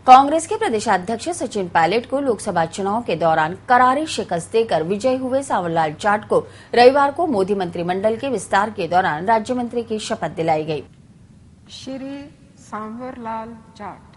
कांग्रेस के प्रदेशाध्यक्ष सचिन पायलट को लोकसभा चुनाव के दौरान करारी शिकस्त देकर विजयी हुए सांवरलाल जाट को रविवार को मोदी मंत्रिमंडल के विस्तार के दौरान राज्य मंत्री की शपथ दिलाई गई। श्री सांवरलाल जाट।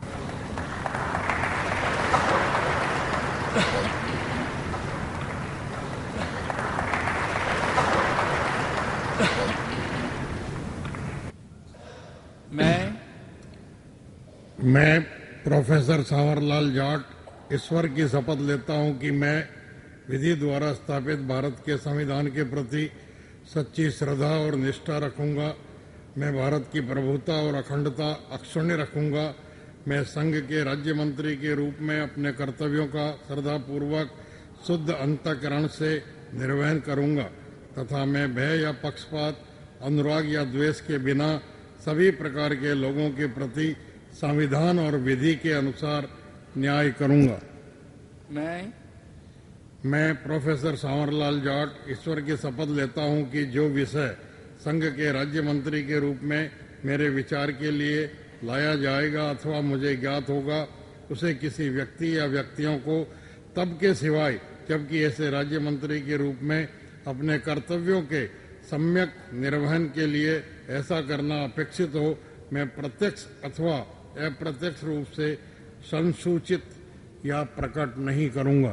मैं प्रोफेसर सांवरलाल जाट ईश्वर की शपथ लेता हूं कि मैं विधि द्वारा स्थापित भारत के संविधान के प्रति सच्ची श्रद्धा और निष्ठा रखूंगा। मैं भारत की प्रभुता और अखंडता अक्षुण्य रखूंगा। मैं संघ के राज्य मंत्री के रूप में अपने कर्तव्यों का श्रद्धापूर्वक शुद्ध अंतःकरण से निर्वहन करूंगा तथा मैं भय या पक्षपात, अनुराग या द्वेष के बिना सभी प्रकार के लोगों के प्रति संविधान और विधि के अनुसार न्याय करूंगा। मैं प्रोफेसर सांवरलाल जाट ईश्वर की शपथ लेता हूं कि जो विषय संघ के राज्य मंत्री के रूप में मेरे विचार के लिए लाया जाएगा अथवा मुझे ज्ञात होगा, उसे किसी व्यक्ति या व्यक्तियों को तब के सिवाय जबकि ऐसे राज्य मंत्री के रूप में अपने कर्तव्यों के सम्यक निर्वहन के लिए ऐसा करना अपेक्षित हो, मैं प्रत्यक्ष अथवा अप्रत्यक्ष रूप से संसूचित या प्रकट नहीं करूंगा।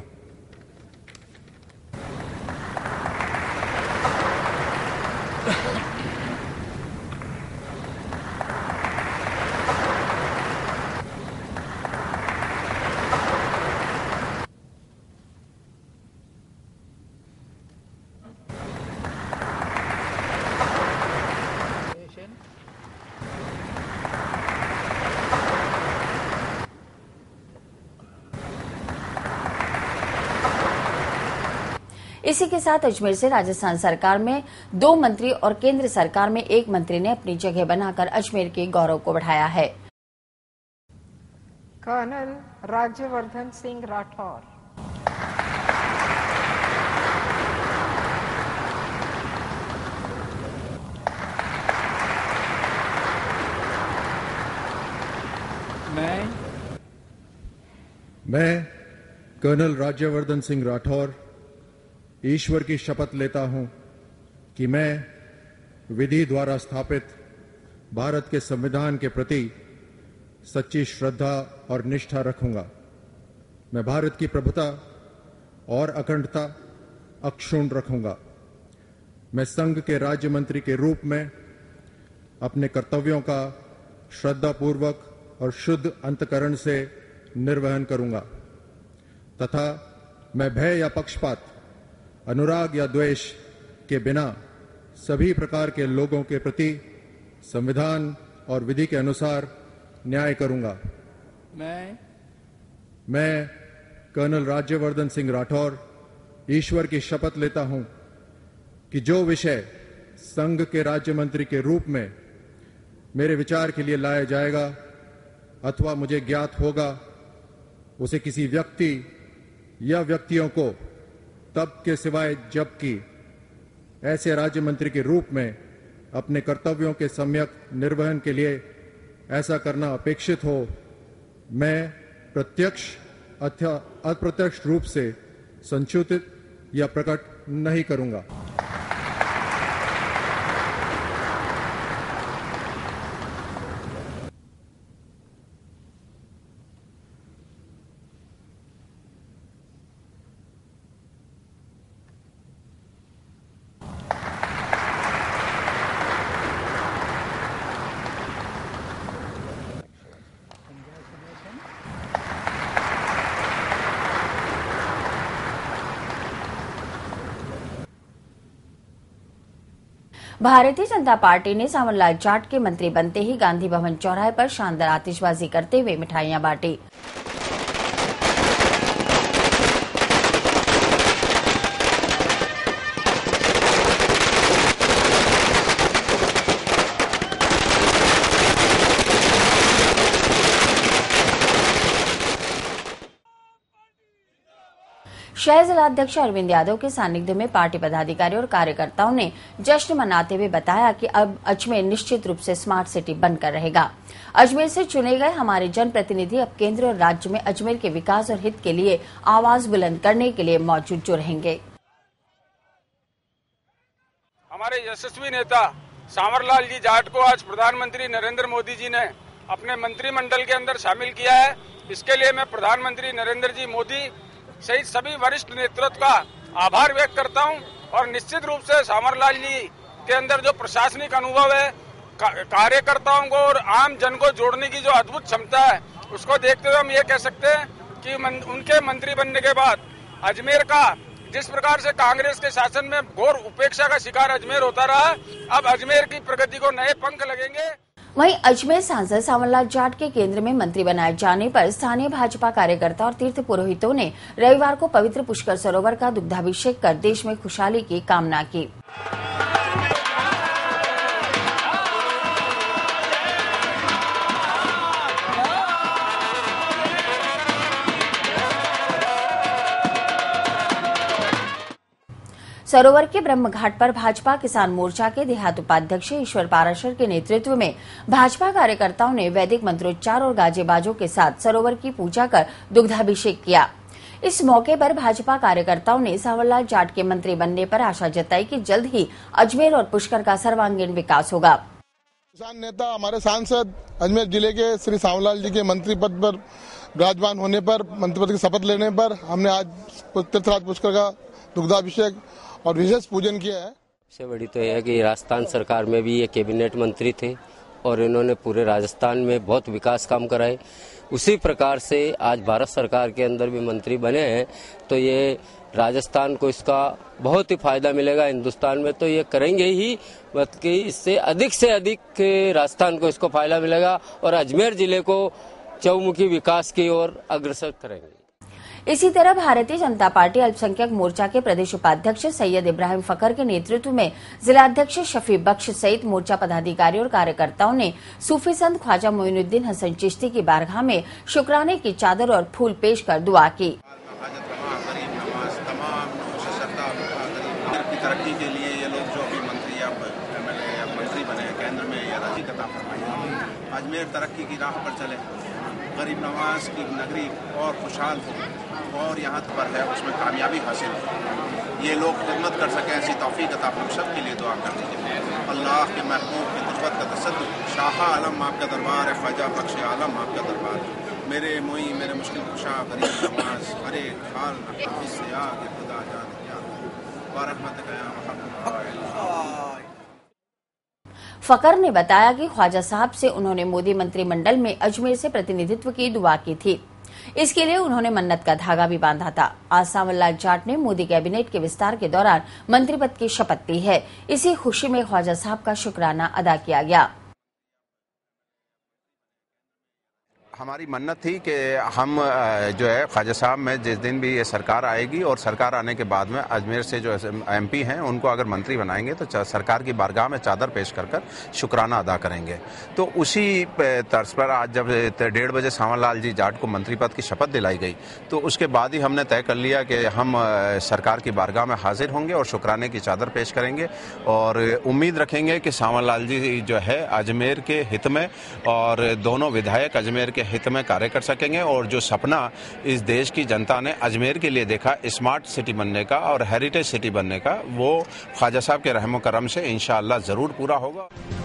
इसी के साथ अजमेर से राजस्थान सरकार में 2 मंत्री और केंद्र सरकार में 1 मंत्री ने अपनी जगह बनाकर अजमेर के गौरव को बढ़ाया है। कर्नल राज्यवर्धन सिंह राठौर। मैं कर्नल राज्यवर्धन सिंह राठौर ईश्वर की शपथ लेता हूं कि मैं विधि द्वारा स्थापित भारत के संविधान के प्रति सच्ची श्रद्धा और निष्ठा रखूंगा। मैं भारत की प्रभुता और अखंडता अक्षुण्ण रखूंगा। मैं संघ के राज्य मंत्री के रूप में अपने कर्तव्यों का श्रद्धापूर्वक और शुद्ध अंतःकरण से निर्वहन करूंगा तथा मैं भय या पक्षपात, अनुराग या द्वेष के बिना सभी प्रकार के लोगों के प्रति संविधान और विधि के अनुसार न्याय करूंगा। मैं कर्नल राज्यवर्धन सिंह राठौर ईश्वर की शपथ लेता हूं कि जो विषय संघ के राज्य मंत्री के रूप में मेरे विचार के लिए लाया जाएगा अथवा मुझे ज्ञात होगा, उसे किसी व्यक्ति या व्यक्तियों को तब के सिवाय जबकि ऐसे राज्य मंत्री के रूप में अपने कर्तव्यों के सम्यक निर्वहन के लिए ऐसा करना अपेक्षित हो, मैं प्रत्यक्ष अथवा अप्रत्यक्ष रूप से संसूचित या प्रकट नहीं करूंगा। भारतीय जनता पार्टी ने सांवरलाल जाट के मंत्री बनते ही गांधी भवन चौराहे पर शानदार आतिशबाजी करते हुए मिठाइयां बांटी। शहर जिलाध्यक्ष अरविंद यादव के सानिध्य में पार्टी पदाधिकारी और कार्यकर्ताओं ने जश्न मनाते हुए बताया कि अब अजमेर निश्चित रूप से स्मार्ट सिटी बनकर रहेगा। अजमेर से चुने गए हमारे जनप्रतिनिधि अब केंद्र और राज्य में अजमेर के विकास और हित के लिए आवाज बुलंद करने के लिए मौजूद जो रहेंगे। हमारे यशस्वी नेता सांवरलाल जी जाट को आज प्रधानमंत्री नरेंद्र मोदी जी ने अपने मंत्रिमंडल के अंदर शामिल किया है। इसके लिए मैं प्रधानमंत्री नरेंद्र जी मोदी सहित सभी वरिष्ठ नेतृत्व का आभार व्यक्त करता हूं और निश्चित रूप से सांवरलाल जी के अंदर जो प्रशासनिक अनुभव है, कार्यकर्ताओं को और आम जन को जोड़ने की जो अद्भुत क्षमता है, उसको देखते हुए हम ये कह सकते हैं कि उनके मंत्री बनने के बाद अजमेर का जिस प्रकार से कांग्रेस के शासन में घोर उपेक्षा का शिकार अजमेर होता रहा, अब अजमेर की प्रगति को नए पंख लगेंगे। वहीं अजमेर सांसद सांवरलाल जाट के केंद्र में मंत्री बनाए जाने पर स्थानीय भाजपा कार्यकर्ता और तीर्थ पुरोहितों ने रविवार को पवित्र पुष्कर सरोवर का दुग्धाभिषेक कर देश में खुशहाली की कामना की। सरोवर के ब्रह्म घाट पर भाजपा किसान मोर्चा के देहात उपाध्यक्ष ईश्वर पाराशर के नेतृत्व में भाजपा कार्यकर्ताओं ने वैदिक मंत्रोच्चार और गाजे बाजों के साथ सरोवर की पूजा कर दुग्धाभिषेक किया। इस मौके पर भाजपा कार्यकर्ताओं ने सांवरलाल जाट के मंत्री बनने पर आशा जताई कि जल्द ही अजमेर और पुष्कर का सर्वांगीण विकास होगा। किसान नेता हमारे सांसद अजमेर जिले के श्री सांवरलाल जी के मंत्री पद पर विराजमान होने पर, मंत्री पद की शपथ लेने पर हमने आज तीर्थराज पुष्कर का दुग्धाभिषेक और विशेष पूजन किया है। सबसे बड़ी तो यह है कि राजस्थान सरकार में भी ये कैबिनेट मंत्री थे और इन्होंने पूरे राजस्थान में बहुत विकास काम कराए। उसी प्रकार से आज भारत सरकार के अंदर भी मंत्री बने हैं, तो ये राजस्थान को इसका बहुत ही फायदा मिलेगा। हिंदुस्तान में तो ये करेंगे ही, बल्कि इससे अधिक राजस्थान को इसको फायदा मिलेगा और अजमेर जिले को चौमुखी विकास की ओर अग्रसर करेंगे। इसी तरह भारतीय जनता पार्टी अल्पसंख्यक मोर्चा के प्रदेश उपाध्यक्ष सैयद इब्राहिम फकर के नेतृत्व में जिलाध्यक्ष शफी बख्श सहित मोर्चा पदाधिकारी और कार्यकर्ताओं ने सूफी संत ख्वाजा मोइनुद्दीन हसन चिश्ती की बारगाह में शुक्राने की चादर और फूल पेश कर दुआ की। तरक्की के लिए ये लोग जो भी मंत्री या एमएलए या मंत्री बने केंद्र में या राज्य कता फरमाइए, अजमेर तरक्की की राह पर चले, गरीब नवाज की नगरी और खुशहाल हो और यहाँ पर है उसमें कामयाबी हासिल हो, ये लोग खिदमत कर सकें, ऐसी तौफीक अता हम सब के लिए दुआ कर दीजिए। अल्लाह के महबूब की तुर्बत का तसद्दुक, शाह आलम आपका दरबार है, ख्वाजा बख्श आलम आपका दरबार है, मेरे मोई मेरे मुश्किल खुशा गरीब नवाज हरे हाल इससे आगे खुदा जान फकर ने बताया कि ख्वाजा साहब से उन्होंने मोदी मंत्रिमंडल में अजमेर से प्रतिनिधित्व की दुआ की थी। इसके लिए उन्होंने मन्नत का धागा भी बांधा था। आज सांवरलाल जाट ने मोदी कैबिनेट के विस्तार के दौरान मंत्री पद की शपथ ली है। इसी खुशी में ख्वाजा साहब का शुक्राना अदा किया गया। हमारी मन्नत थी कि हम जो है ख्वाजा साहब में जिस दिन भी ये सरकार आएगी और सरकार आने के बाद में अजमेर से जो एमपी हैं उनको अगर मंत्री बनाएंगे तो सरकार की बारगाह में चादर पेश कर शुक्राना अदा करेंगे। तो उसी तर्ज पर आज जब 1:30 बजे सांवरलाल जी जाट को मंत्री पद की शपथ दिलाई गई तो उसके बाद ही हमने तय कर लिया कि हम सरकार की बारगाह में हाजिर होंगे और शुक्राने की चादर पेश करेंगे और उम्मीद रखेंगे कि सांवरलाल जी जो है अजमेर के हित में और दोनों विधायक अजमेर के हित में कार्य कर सकेंगे और जो सपना इस देश की जनता ने अजमेर के लिए देखा स्मार्ट सिटी बनने का और हेरिटेज सिटी बनने का, वो ख्वाजा साहब के रहमो करम से इंशाअल्लाह जरूर पूरा होगा।